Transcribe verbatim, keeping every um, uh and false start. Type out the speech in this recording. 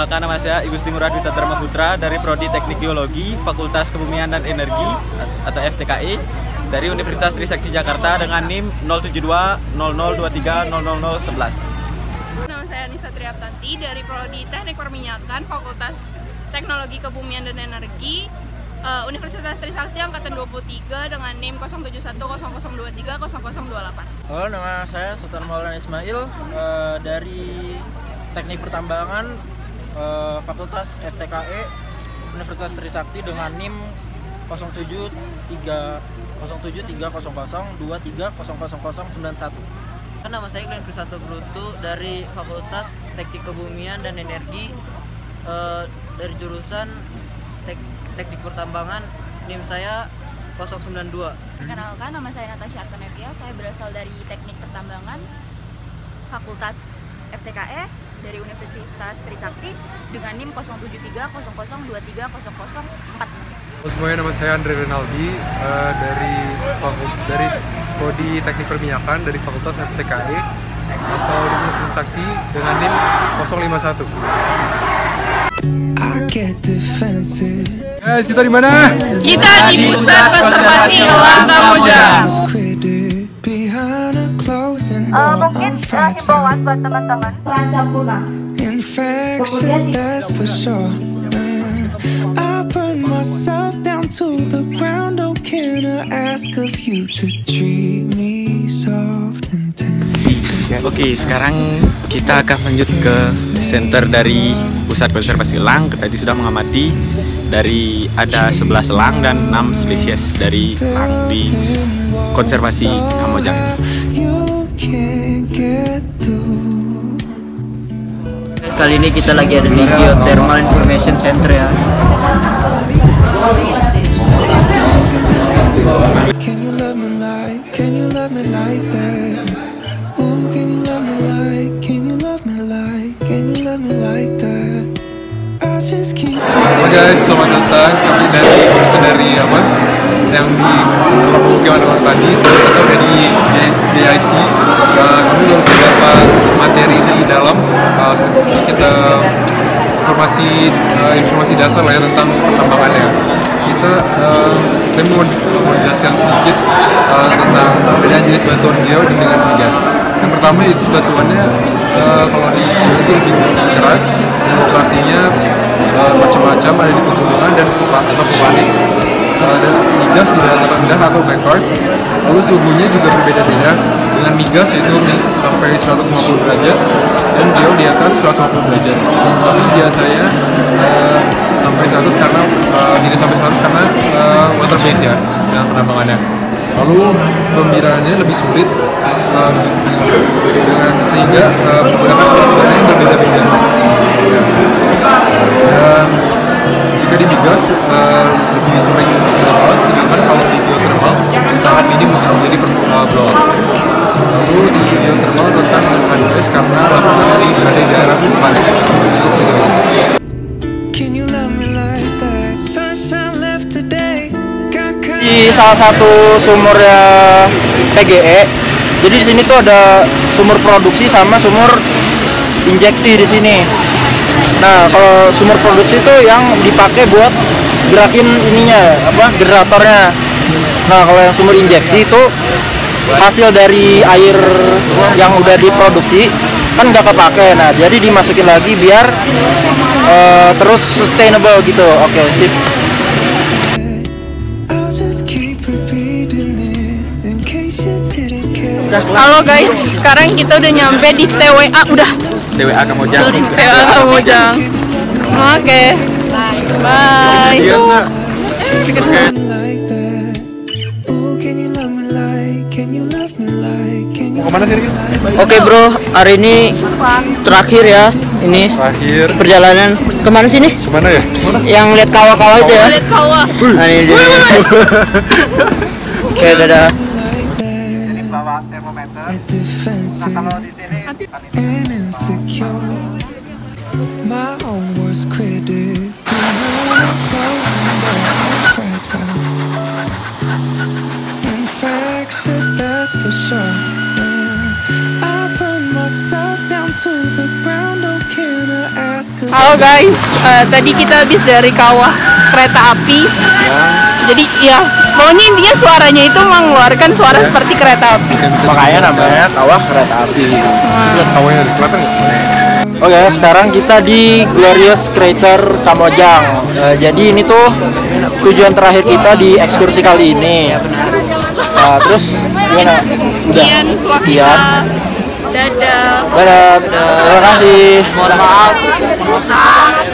Perkenalkan, nama saya Igusti Ngurah Dwi Dharma Putra dari Prodi Teknik Geologi Fakultas Kebumian dan Energi atau F T K E dari Universitas Trisakti Jakarta dengan N I M nol tujuh dua nol nol dua tiga nol nol nol satu satu. Nama saya Nisa Triaptanti dari Prodi Teknik Perminyakan Fakultas Teknologi Kebumian dan Energi uh, Universitas Trisakti Angkatan dua puluh tiga dengan N I M nol tujuh satu nol nol dua tiga nol nol dua delapan. Halo, nama saya Sultan Maulana Ismail uh, dari Teknik Pertambangan uh, Fakultas F T K E Universitas Trisakti dengan N I M nol tujuh tiga nol tujuh tiga nol nol dua tiga nol nol nol sembilan satu. Nama saya Glenn Krisanto Brutu dari Fakultas Teknik Kebumian dan Energi uh, dari jurusan tek Teknik Pertambangan. N I M saya nol sembilan dua. Perkenalkan, nama saya Natasha Artanevia. Saya berasal dari Teknik Pertambangan Fakultas F T K E dari Universitas Trisakti dengan N I M nol tujuh tiga nol nol dua tiga nol nol empat. Halo semuanya, nama saya Andre Renaldi uh, dari Fakultas dari Prodi Teknik Perminyakan dari Fakultas F T K E asal Universitas Trisakti dengan N I M nol lima satu. Guys, kita di mana? Kita di Pusat Konservasi Elang Kamojang. Uh, mungkin uh, himbauan buat teman-teman terancam punah. Kemudian that's for sure. I burn myself down to the ground. Oh, can I ask of you to treat me soft and tender? Oke, sekarang kita akan lanjut ke center dari Pusat Konservasi Elang. Tadi sudah mengamati dari ada sebelas elang dan enam spesies dari elang di konservasi Kamojang. Kali ini kita lagi ada di Geothermal Information Center ya. Can you love me like, can you love me like that? Ooh, can you love me like, can you love me like, can you love me like that? I just keep. Halo guys, selamat datang. Kami dari dari apa? Yang di Pemukiman Orang Tani. Sebenarnya kita udah di D I C. Uh, kami baru beberapa materi di dalam uh, sedikit uh, informasi uh, informasi dasar lah ya tentang pertambangannya. Kita uh, saya mau, mau jelaskan sedikit uh, tentang perbedaan jenis batuan geo dengan migas. Yang pertama itu batuannya uh, kalau di geo itu lebih keras, dan lokasinya uh, macam-macam, ada di pegunungan dan atau vulkanik. Uh, dan migas di dataran rendah atau backward. Lalu suhunya juga berbeda-beda. Dengan migas itu sampai seratus lima puluh derajat dan geo di atas seratus lima puluh derajat. Tapi biasanya uh, sampai seratus karena uh, tidak sampai seratus karena uh, water base ya dengan penambangannya. Lalu pembiraannya lebih sulit uh, dengan sehingga uh, menggunakan alat yang berbeda-beda. Dan jika di migas uh, lebih sering dilakukan, sedangkan kalau di geothermal sangat minim untuk menjadi blowout. Lalu di geothermal rentan dengan panas karena laporan dari berada di daerah vulkanik. Cukup segitu. Di salah satu sumur ya P G E. Jadi di sini tuh ada sumur produksi sama sumur injeksi di sini. Nah, kalau sumur produksi itu yang dipakai buat gerakin ininya, apa, generatornya. Nah, kalau yang sumur injeksi itu hasil dari air yang udah diproduksi kan nggak kepake. Nah, jadi dimasukin lagi biar uh, terus sustainable gitu. Oke, sip. Halo guys, sekarang kita udah nyampe di T W A, udah T W A Kamojang. T W A Kamojang. Oke, bye. Mau kemana sih? Oke bro, hari ini terakhir ya ini. Terakhir. Perjalanan kemana sih nih? Kemana ya? Yang lihat kawah-kawah itu ya? Lihat kawah. Nah, ini dia. Oke, dadah. Bawa termometer. Nah, kalau di sini And insecure, my own worst critic. Fragile. In fact, shit, that's for sure. I burn myself down to to the ground. Oh, can I ask of Halo guys, eh, tadi kita habis dari kawah kereta api. Jadi ya, pokoknya intinya suaranya itu mengeluarkan suara seperti kereta api. Makanya namanya kawah kereta api. Lihat kawahnya dari kelihatan nggak? Oke, sekarang kita di Glorious Creature Kamojang. Eh, jadi ini tuh tujuan terakhir kita di ekskursi kali ini. Nah, terus gimana? Udah Sekian vlog sekian. kita. Dadah. Dadah. Terima kasih. Mohon maaf.